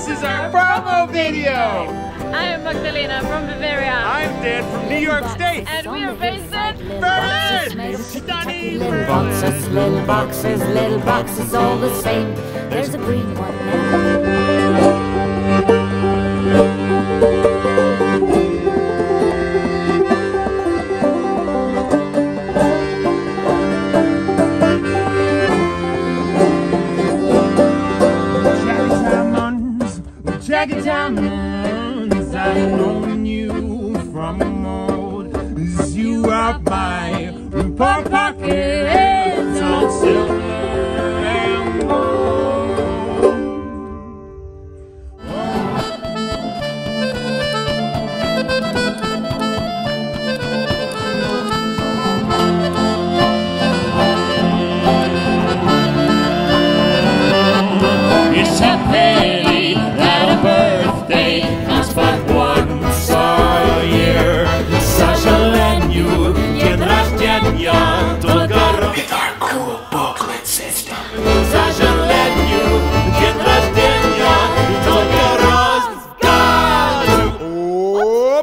This is our promo video! I'm Magdalena from Bavaria. I'm Dan from New York State. And we are based in Berlin! Stunning Little boxes, little boxes, little boxes, all the same. There's a green one now. Jagged diamonds, I've known you from old as you robbed my pockets on silver and gold. It's a pity that a birthday comes but once a year. Сожалению, день рождения только with our cool booklet system. Сожалению, день рождения только раз в году.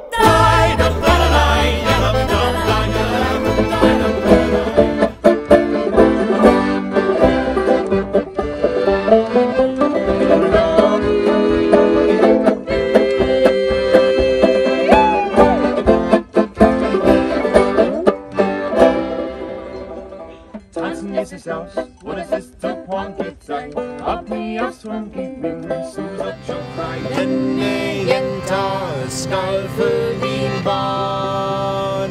What is this to ponky time? Up me up swanky ring, Sue's up your cry. Denne jenta skal för din barn.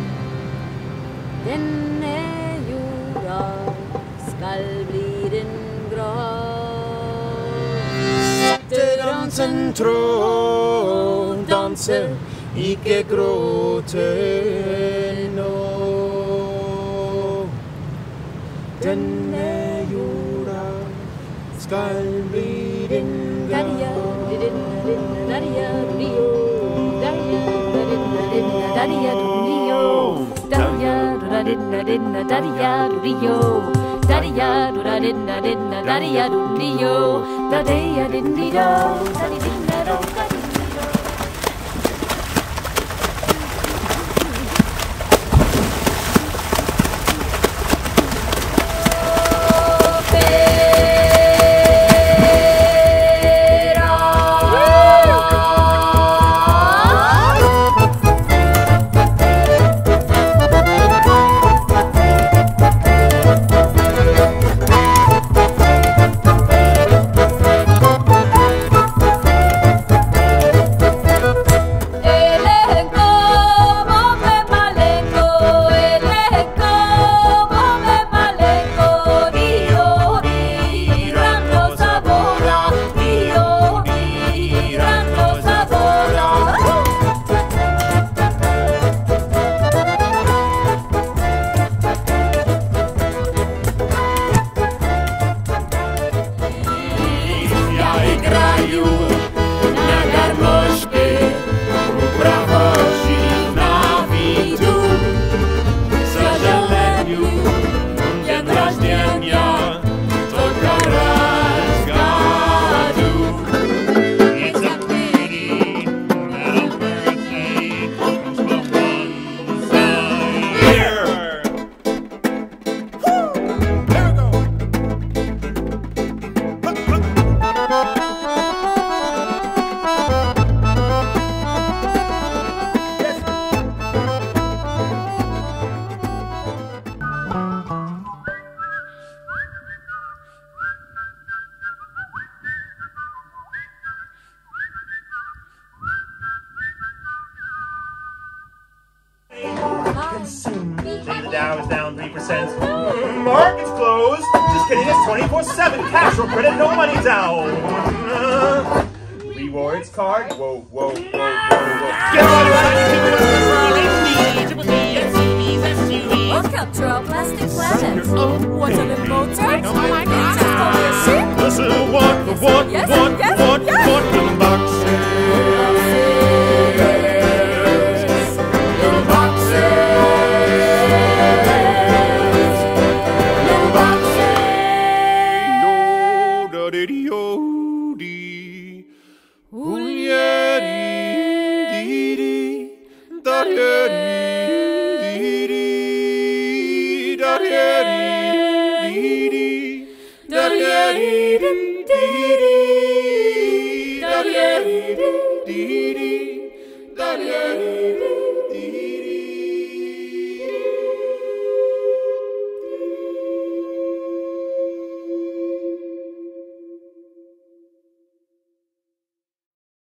Denne jorda skal bli din grav. Dansen tro, danse, ikke gråte nå. Denne jorda skal bli din grav. The Dow is down 3%. Market's closed. Just kidding, it's 24/7. Cash or credit, no money down. Rewards card. Whoa, whoa, whoa, whoa, whoa. Get on Welcome to our plastic planet. Oh, what a little motor. Oh my God. Listen, what, little boxes. Da